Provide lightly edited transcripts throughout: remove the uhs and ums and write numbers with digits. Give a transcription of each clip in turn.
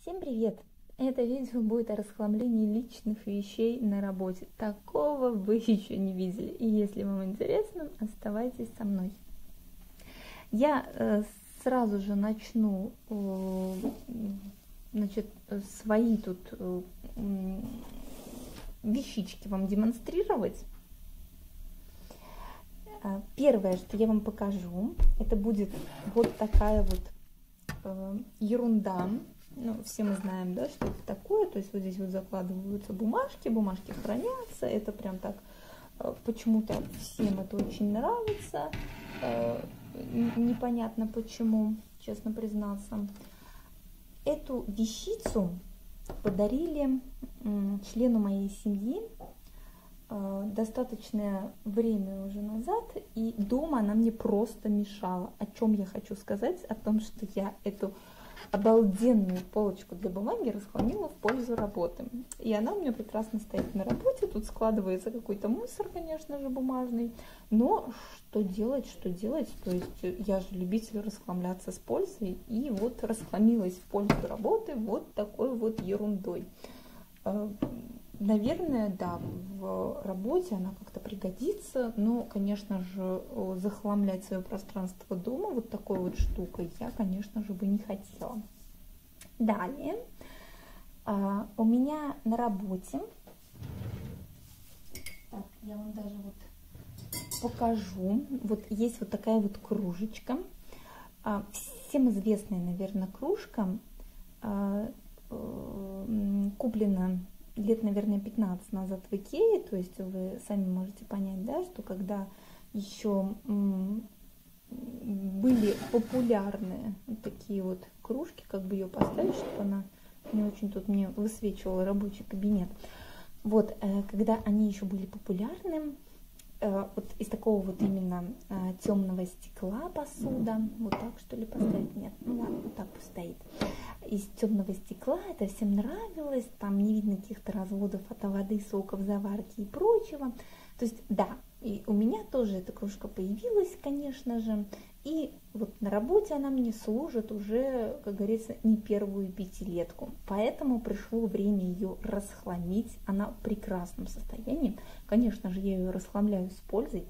Всем привет! Это видео будет о расхламлении личных вещей на работе. Такого вы еще не видели. И если вам интересно, оставайтесь со мной. Я сразу же начну свои тут вещички вам демонстрировать. Первое, что я вам покажу, это будет вот такая вот ерунда. Ну, все мы знаем, да, что это такое. То есть вот здесь вот закладываются бумажки, бумажки хранятся. Это прям так, почему-то всем это очень нравится. Непонятно почему, честно признаться. Эту вещицу подарили члену моей семьи достаточное время уже назад, и дома она мне просто мешала. О чем я хочу сказать? О том, что я эту обалденную полочку для бумаги расхламила в пользу работы. И она у меня прекрасно стоит на работе. Тут складывается какой-то мусор, конечно же, бумажный. Но что делать, что делать? То есть я же любитель расхламляться с пользой. И вот расхламилась в пользу работы вот такой вот ерундой. Наверное, да, в работе она как-то пригодится, но, конечно же, захламлять свое пространство дома вот такой вот штукой я, конечно же, бы не хотела. Далее, у меня на работе, так, я вам даже вот покажу, вот есть вот такая вот кружечка, всем известная, наверное, кружка, куплена лет, наверное, 15 назад в Икее, то есть вы сами можете понять, да, что когда еще были популярны вот такие вот кружки, как бы ее поставить, чтобы она не очень тут мне высвечивала рабочий кабинет. Вот, когда они еще были популярны, вот из такого вот именно темного стекла посуда, вот так что ли поставить, нет, ну ладно, вот так пусть стоит, из темного стекла, это всем нравилось, там не видно каких-то разводов от воды, соков, заварки и прочего, то есть да, и у меня тоже эта кружка появилась, конечно же, и вот на работе она мне служит уже, как говорится, не первую пятилетку, поэтому пришло время ее расхламить, она в прекрасном состоянии, конечно же, я ее расхламляю с пользой,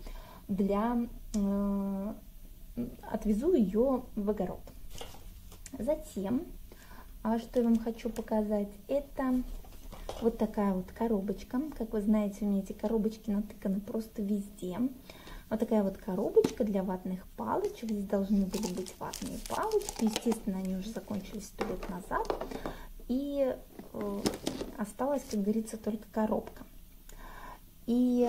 отвезу ее в огород. Затем, что я вам хочу показать, это вот такая вот коробочка, как вы знаете, у меня эти коробочки натыканы просто везде. Вот такая вот коробочка для ватных палочек. Здесь должны были быть ватные палочки. Естественно, они уже закончились 100 лет назад. И осталась, как говорится, только коробка. И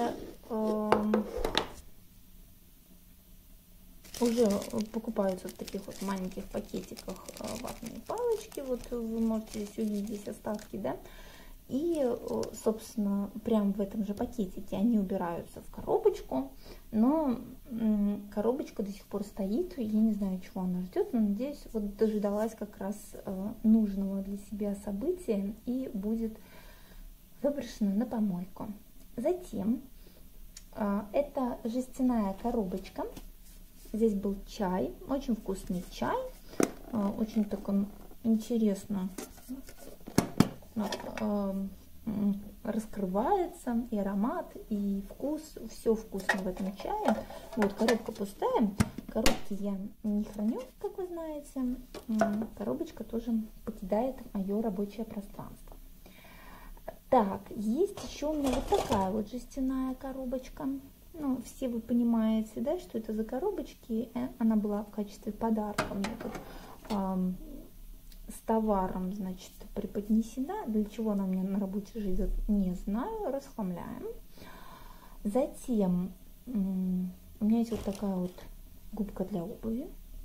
уже покупаются в таких вот маленьких пакетиках ватные палочки. Вот вы можете здесь увидеть здесь остатки, да? И, собственно, прямо в этом же пакетике они убираются в коробочку, но коробочка до сих пор стоит, я не знаю, чего она ждет, но надеюсь, вот дождалась как раз нужного для себя события и будет выброшена на помойку. Затем это жестяная коробочка, здесь был чай, очень вкусный чай, очень так он интересно раскрывается, и аромат, и вкус, все вкусно в этом чае. Вот коробка пустая, коробки я не храню, как вы знаете, коробочка тоже покидает мое рабочее пространство. Так, есть еще у меня вот такая вот жестяная коробочка. Ну, все вы понимаете, да, что это за коробочки. Она была в качестве подарка мне тут с товаром, значит, преподнесена. Для чего она у меня на работе живет, не знаю. Расхламляем. Затем у меня есть вот такая вот губка для обуви.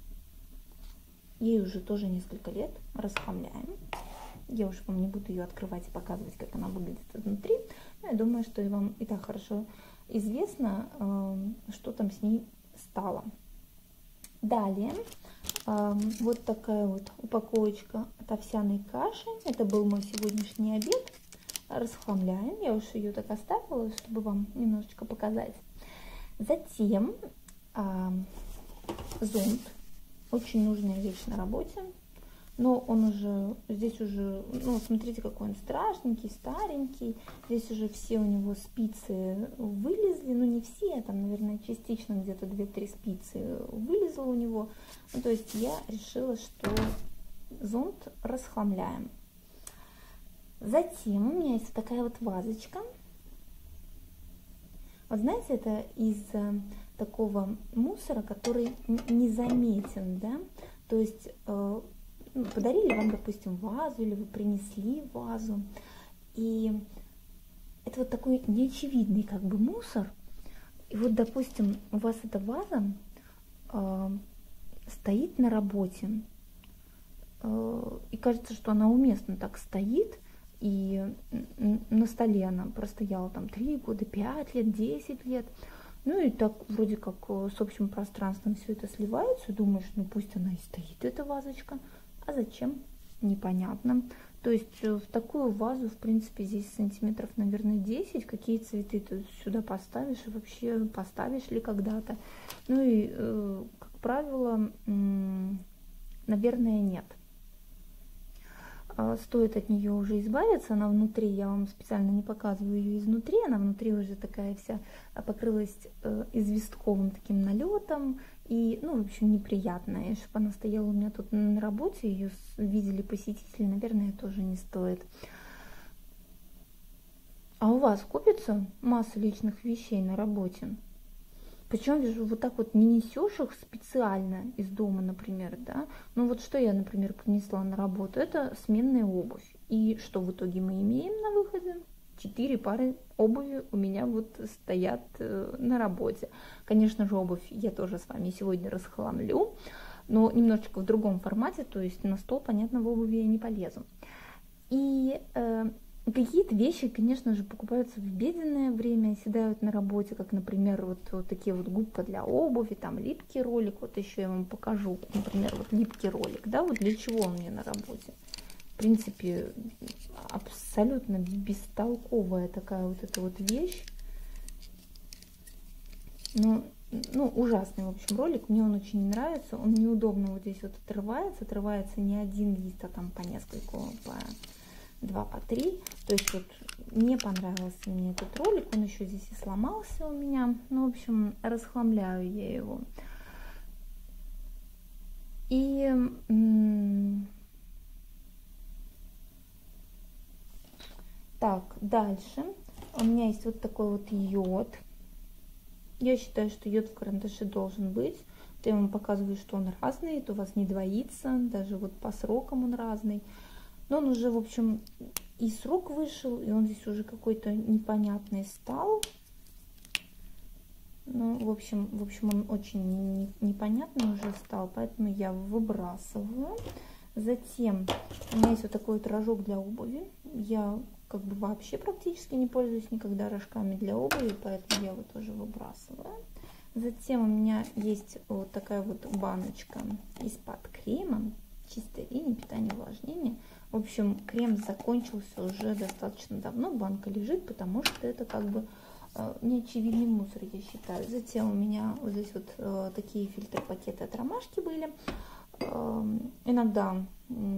Ей уже тоже несколько лет. Расхламляем. Я уж вам не буду ее открывать и показывать, как она выглядит изнутри. Но я думаю, что и вам и так хорошо известно, что там с ней стало. Далее вот такая вот упаковочка от овсяной каши. Это был мой сегодняшний обед. Расхламляем. Я уж ее так оставила, чтобы вам немножечко показать. Затем зонт. Очень нужная вещь на работе. но он уже, здесь уже, ну, смотрите, какой он страшненький, старенький. Здесь уже все у него спицы вылезли, ну, не все, там, наверное, частично где-то 2-3 спицы вылезло у него. Ну, то есть я решила, что зонт расхламляем. Затем у меня есть вот такая вот вазочка. Вот знаете, это из такого мусора, который незаметен, да, то есть подарили вам, допустим, вазу, или вы принесли вазу, и это вот такой неочевидный как бы мусор. И вот, допустим, у вас эта ваза стоит на работе, и кажется, что она уместно так стоит, и на столе она простояла там 3 года, 5 лет, 10 лет. Ну и так вроде как с общим пространством все это сливается, думаешь, ну пусть она и стоит, эта вазочка. А зачем? Непонятно. То есть в такую вазу, в принципе, здесь сантиметров, наверное, 10. Какие цветы ты сюда поставишь? И вообще поставишь ли когда-то? Ну и, как правило, наверное, нет. Стоит от нее уже избавиться. Она внутри, я вам специально не показываю ее изнутри, она внутри уже такая вся покрылась известковым таким налетом. И, ну, в общем, неприятная. Чтобы она стояла у меня тут на работе, ее видели посетители, наверное, тоже не стоит. А у вас копится масса личных вещей на работе? Причем вижу, вот так вот не несешь их специально из дома, например, да. Ну вот что я, например, принесла на работу, это сменная обувь. И что в итоге мы имеем на выходе? 4 пары обуви у меня вот стоят на работе. Конечно же, обувь я тоже с вами сегодня расхламлю, но немножечко в другом формате, то есть на стол, понятно, в обуви я не полезу. И какие-то вещи, конечно же, покупаются в обеденное время, оседают на работе, как, например, вот такие вот губка для обуви, там липкий ролик. Вот еще я вам покажу, например, вот липкий ролик, да, вот для чего он мне на работе. В принципе, абсолютно бестолковая такая вот эта вот вещь. Ну, ужасный, в общем, ролик. Мне он очень не нравится. Он неудобно вот здесь вот отрывается. Отрывается не один лист, а там по нескольку, по 2, по 3. То есть вот не понравился мне этот ролик. Он еще здесь и сломался у меня. Ну, в общем, расхламляю я его. И так, дальше у меня есть вот такой вот йод. Я считаю, что йод в карандаше должен быть. Я вам показываю, что он разный, это у вас не двоится, даже вот по срокам он разный. Но он уже, в общем, и срок вышел, и он здесь уже какой-то непонятный стал. Ну, в общем, он очень непонятный уже стал, поэтому я выбрасываю. Затем у меня есть вот такой вот рожок для обуви. Я как бы вообще практически не пользуюсь никогда рожками для обуви, поэтому я его тоже выбрасываю. Затем у меня есть вот такая вот баночка из-под крема, чистой линии питания и увлажнения. В общем, крем закончился уже достаточно давно, банка лежит, потому что это как бы неочевидный мусор, я считаю. Затем у меня вот здесь вот такие фильтр-пакеты от Ромашки были. Иногда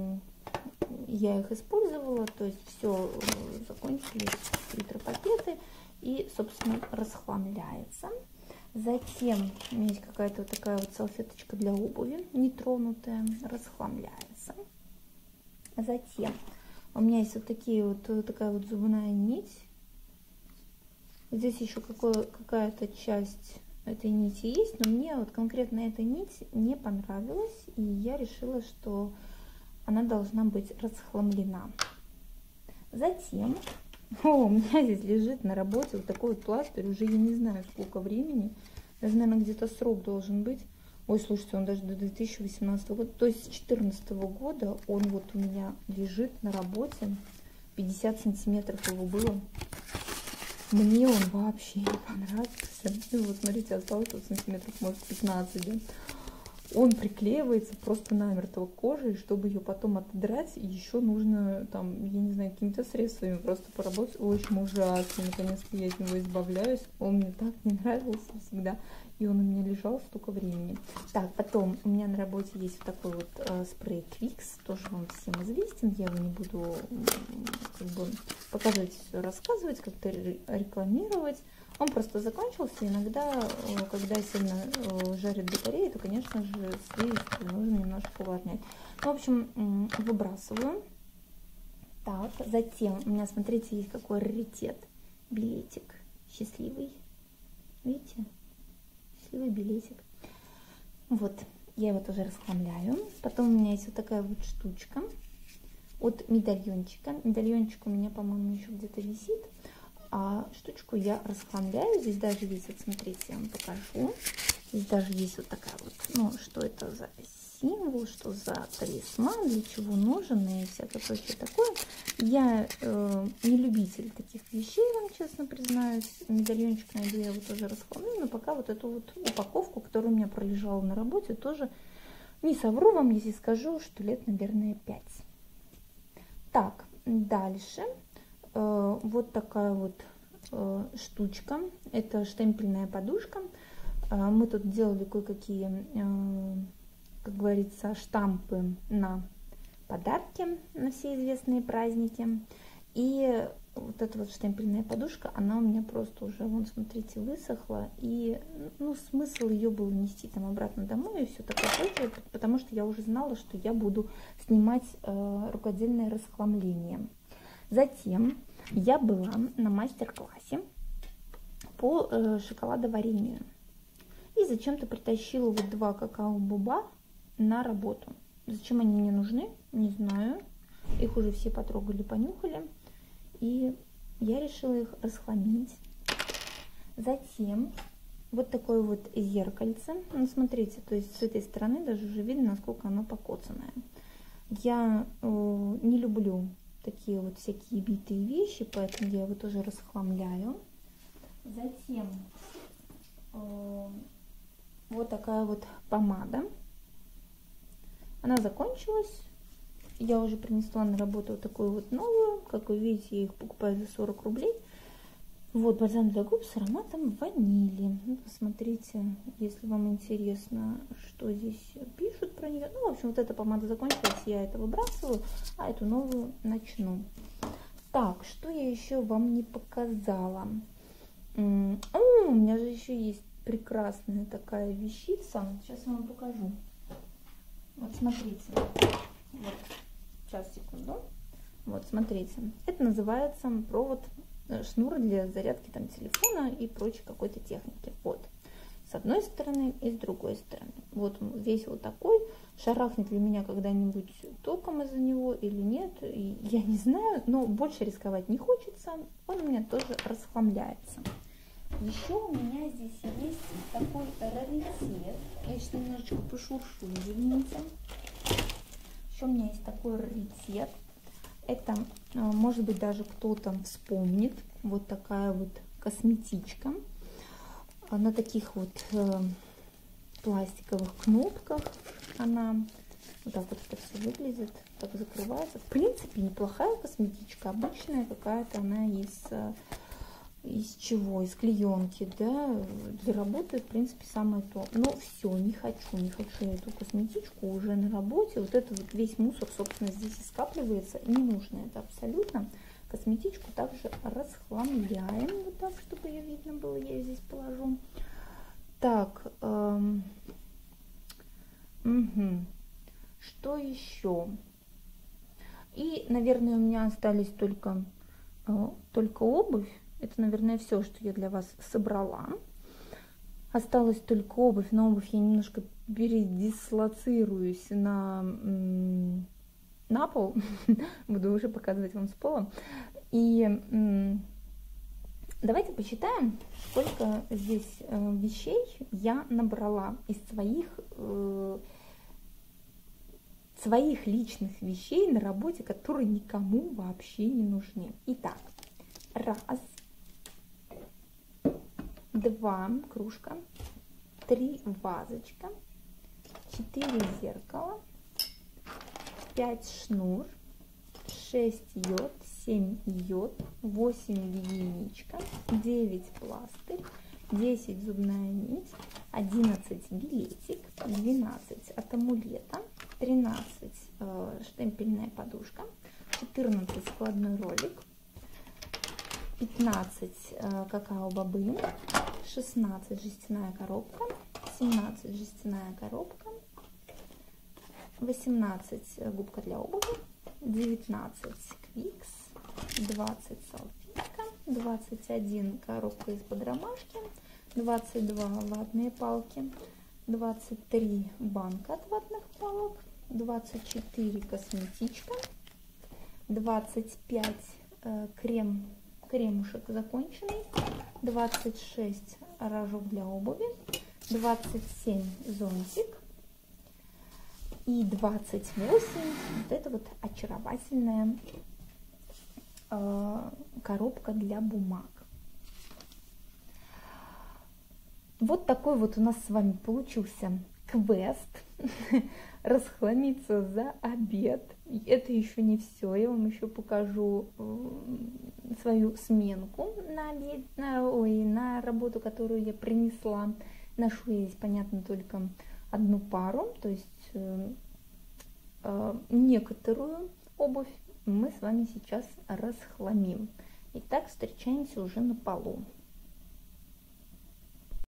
я их использовала, то есть все, закончились фильтр-пакеты и, собственно, расхламляется. Затем у меня есть какая-то вот такая вот салфеточка для обуви, нетронутая, расхламляется. Затем у меня есть вот такая вот зубная нить. Здесь еще какая-то часть этой нити есть, но мне вот конкретно эта нить не понравилась, и я решила, что она должна быть расхламлена. Затем у меня здесь лежит на работе вот такой вот пластырь, уже я не знаю сколько времени, даже, наверное, где-то срок должен быть. Ой, слушайте, он даже до 2018 года, то есть с 2014 года он вот у меня лежит на работе, 50 сантиметров его было. Мне он вообще не понравился. Ну, вот смотрите, осталось вот сантиметров, может, 15, да? Он приклеивается просто намертво к коже, и чтобы ее потом отодрать, еще нужно, там, я не знаю, какими-то средствами просто поработать. В общем, ужасно. Наконец-то я от него избавляюсь. Он мне так не нравился всегда. И он у меня лежал столько времени. Так, потом у меня на работе есть вот такой вот спрей Quix, тоже вам всем известен. Я его не буду как бы показывать, все рассказывать, как-то рекламировать. Он просто закончился. Иногда, когда сильно жарит батарея, то, конечно же, слизистую нужно немножко увлажнять. В общем, выбрасываю. Так, затем у меня, смотрите, есть какой раритет. Билетик счастливый. Видите? Счастливый билетик. Вот, я его тоже расхламляю. Потом у меня есть вот такая вот штучка от медальончика. Медальончик у меня, по-моему, еще где-то висит. А штучку я расхламляю. Здесь даже есть, вот смотрите, я вам покажу. Здесь даже есть вот такая вот, ну, что это за символ, что за талисман, для чего нужен и всякое прочее такое. Я не любитель таких вещей, вам честно признаюсь. Медальончик найду, я его тоже расхламлю, но пока вот эту вот упаковку, которая у меня пролежала на работе, тоже не совру вам, если скажу, что лет, наверное, 5. Так, дальше вот такая вот штучка, это штемпельная подушка. Мы тут делали кое-какие, как говорится, штампы на подарки на все известные праздники. И вот эта вот штемпельная подушка, она у меня просто уже, вон, смотрите, высохла. И, ну, смысл ее был нести там обратно домой и все такое прочее, потому что я уже знала, что я буду снимать рукодельное расхламление. Затем я была на мастер-классе по шоколадоварению. И зачем-то притащила вот 2 какао-боба на работу. Зачем они мне нужны, не знаю. Их уже все потрогали, понюхали. И я решила их расхламить. Затем вот такое вот зеркальце. Ну, смотрите, то есть с этой стороны даже уже видно, насколько оно покоцанное. Я не люблю такие вот всякие битые вещи, поэтому я его тоже расхламляю. Затем вот такая вот помада. Она закончилась. Я уже принесла на работу вот такую вот новую. Как вы видите, я их покупаю за 40 рублей. Вот бальзам для губ с ароматом ванили. Ну, посмотрите, если вам интересно, что здесь пишут про нее. Ну, в общем, вот эта помада закончилась, я это выбрасываю, а эту новую начну. Так, что я еще вам не показала? У меня же еще есть прекрасная такая вещица. Сейчас я вам покажу. Вот смотрите. Вот. Сейчас, секунду. Вот, смотрите. Это называется провод, шнур для зарядки там телефона и прочей какой-то техники. Вот. С одной стороны и с другой стороны. Вот он весь вот такой. Шарахнет ли меня когда-нибудь током из-за него или нет, я не знаю. Но больше рисковать не хочется. Он у меня тоже расхламляется. Еще у меня здесь есть такой раритет. Я сейчас немножечко пошуршу, извините. Еще у меня есть такой раритет. Это, может быть, даже кто-то вспомнит. Вот такая вот косметичка. На таких вот пластиковых кнопках она. Вот так вот это все выглядит. Так закрывается. В принципе, неплохая косметичка. Обычная какая-то она из чего? Из клеенки, да, для работы, в принципе, самое то. Но все, не хочу я эту косметичку уже на работе. Вот это вот весь мусор, собственно, здесь и скапливается. Не нужно это абсолютно. Косметичку также расхламляем, вот так, чтобы ее видно было, я ее здесь положу. Так, что еще? И, наверное, у меня остались только обувь. Это, наверное, все, что я для вас собрала. Осталась только обувь. На обувь я немножко передислоцируюсь на пол. Буду уже показывать вам с пола. И давайте посчитаем, сколько здесь вещей я набрала из своих личных вещей на работе, которые никому вообще не нужны. Итак, 1, 2 кружка, 3 вазочка, 4 зеркала, 5 шнур, 6 йод, 7 йод, 8 линейка, 9 пластырь, 10 зубная нить, 11 билетик, 12 от амулета, 13 штемпельная подушка, 14 складной ролик, 15 какао-бобы, 16 жестяная коробка, 17 жестяная коробка, 18 губка для обуви, 19 квикс, 20 салфетка, 21 коробка из-под ромашки, 22 ватные палки, 23 банка от ватных палок, 24 косметичка, 25 кремушек законченный, 26 рожок для обуви, 27 зонтик и 28 вот это вот очаровательная коробка для бумаг. Вот такой вот у нас с вами получился квест расхламиться за обед. И это еще не все, я вам еще покажу свою сменку на обед, на работу, которую я принесла. Ношу я здесь, понятно, только одну пару, то есть некоторую обувь мы с вами сейчас расхламим. Итак, встречаемся уже на полу.